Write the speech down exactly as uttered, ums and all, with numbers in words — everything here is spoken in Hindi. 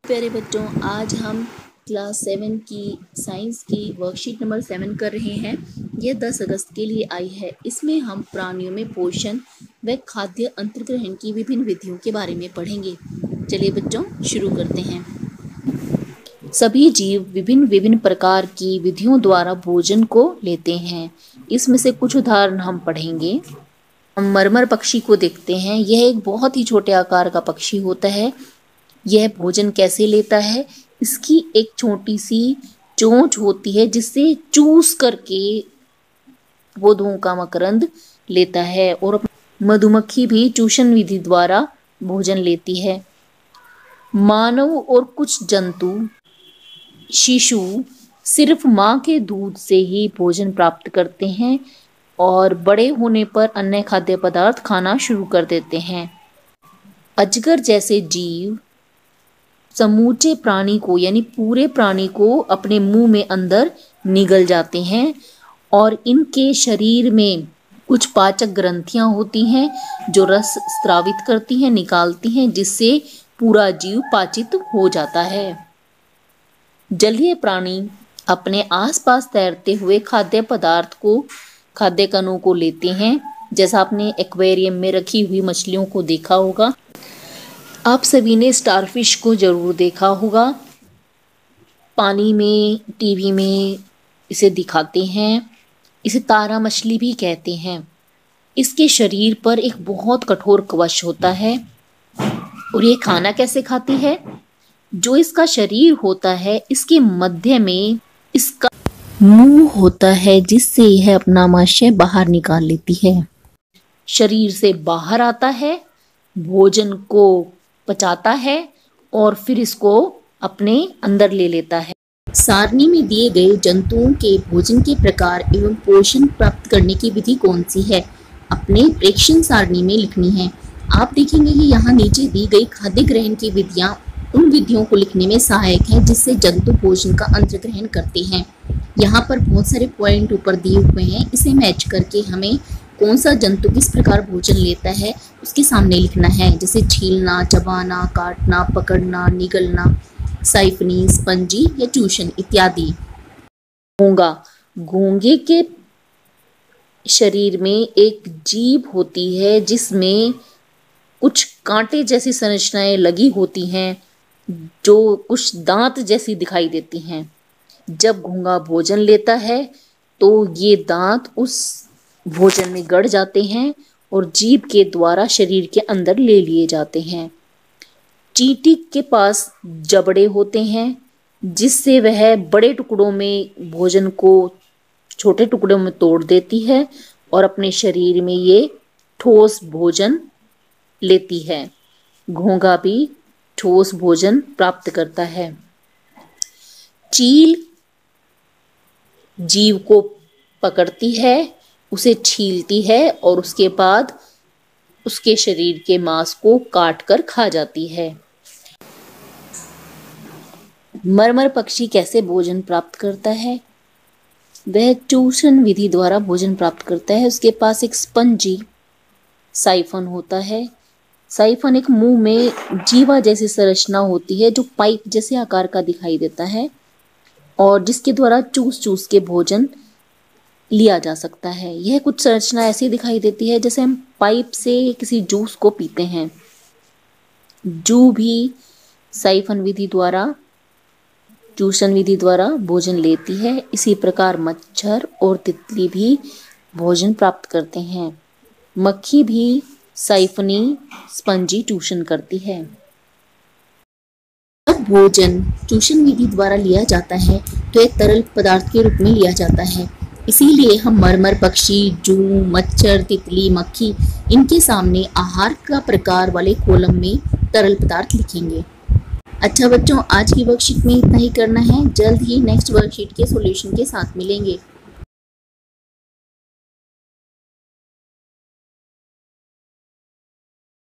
प्यारे बच्चों, आज हम क्लास सेवन की साइंस की वर्कशीट नंबर सेवन कर रहे हैं। यह दस अगस्त के लिए आई है। इसमें हम प्राणियों में पोषण व खाद्य अंतर्ग्रहण की विभिन्न विधियों के बारे में पढ़ेंगे। चलिए बच्चों, शुरू करते हैं। सभी जीव विभिन्न विभिन्न प्रकार की विधियों द्वारा भोजन को लेते हैं। इसमें से कुछ उदाहरण हम पढ़ेंगे। हम मरमर पक्षी को देखते हैं। यह एक बहुत ही छोटे आकार का पक्षी होता है। यह भोजन कैसे लेता है? इसकी एक छोटी सी चोंच होती है जिससे चूस करके पौधों का मकरंद लेता है। और मधुमक्खी भी चूषण विधि द्वारा भोजन लेती है। मानव और कुछ जंतु शिशु सिर्फ माँ के दूध से ही भोजन प्राप्त करते हैं और बड़े होने पर अन्य खाद्य पदार्थ खाना शुरू कर देते हैं। अजगर जैसे जीव समूचे प्राणी को यानी पूरे प्राणी को अपने मुंह में अंदर निगल जाते हैं और इनके शरीर में कुछ पाचक ग्रंथियां होती हैं जो रस स्रावित करती हैं, निकालती हैं, जिससे पूरा जीव पाचित हो जाता है। जलीय प्राणी अपने आसपास तैरते हुए खाद्य पदार्थ को खाद्य कणों को लेते हैं। जैसा आपने एक्वेरियम में रखी हुई मछलियों को देखा होगा। आप सभी ने स्टारफिश को जरूर देखा होगा। पानी में, टीवी में इसे दिखाते हैं। इसे तारा मछली भी कहते हैं। इसके शरीर पर एक बहुत कठोर कवच होता है। और ये खाना कैसे खाती है? जो इसका शरीर होता है, इसके मध्य में इसका मुंह होता है जिससे यह अपना मांस बाहर निकाल लेती है। शरीर से बाहर आता है, भोजन को पचाता है और फिर इसको अपने अंदर ले लेता है। सारणी में दिए गए जंतुओं के भोजन के प्रकार एवं पोषण प्राप्त करने की विधि कौन सी है? अपने प्रेक्षण सारणी में लिखनी है। आप देखेंगे कि यहाँ नीचे दी गई खाद्य ग्रहण की विधियां उन विधियों को लिखने में सहायक हैं जिससे जंतु भोजन का अंतर्ग्रहण करते हैं। यहाँ पर बहुत सारे पॉइंट ऊपर दिए हुए हैं। इसे मैच करके हमें कौन सा जंतु किस प्रकार भोजन लेता है उसके सामने लिखना है। जैसे छीलना, चबाना, काटना, पकड़ना, निगलना, साइफनी, स्पंजी या चूषण इत्यादि। घोंगा, घोंगे के शरीर में एक जीभ होती है जिसमें कुछ कांटे जैसी संरचनाएं लगी होती हैं जो कुछ दांत जैसी दिखाई देती हैं। जब घोंगा भोजन लेता है तो ये दांत उस भोजन में गड़ जाते हैं और जीभ के द्वारा शरीर के अंदर ले लिए जाते हैं। चींटी के पास जबड़े होते हैं जिससे वह बड़े टुकड़ों में भोजन को छोटे टुकड़ों में तोड़ देती है और अपने शरीर में ये ठोस भोजन लेती है। घोंगा भी ठोस भोजन प्राप्त करता है। चील जीव को पकड़ती है, उसे छीलती है और उसके बाद उसके शरीर के मांस को काट कर खा जाती है। मरमर पक्षी कैसे भोजन प्राप्त करता है? वह चूषण विधि द्वारा भोजन प्राप्त करता है। उसके पास एक स्पंजी साइफन होता है। साइफन एक मुंह में जीवा जैसी संरचना होती है जो पाइप जैसे आकार का दिखाई देता है और जिसके द्वारा चूस चूस के भोजन लिया जा सकता है। यह कुछ संरचना ऐसी दिखाई देती है जैसे हम पाइप से किसी जूस को पीते हैं। जू भी साइफन विधि द्वारा, चूषण विधि द्वारा भोजन लेती है। इसी प्रकार मच्छर और तितली भी भोजन प्राप्त करते हैं। मक्खी भी साइफनी स्पंजी चूषण करती है। जब भोजन चूषण विधि द्वारा लिया जाता है तो एक तरल पदार्थ के रूप में लिया जाता है। इसीलिए हम मरमर पक्षी, जू, मच्छर, तितली, मक्खी इनके सामने आहार का प्रकार वाले कॉलम में तरल पदार्थ लिखेंगे। अच्छा बच्चों, आज की वर्कशीट में इतना ही करना है। जल्द ही नेक्स्ट वर्कशीट के सॉल्यूशन के साथ मिलेंगे।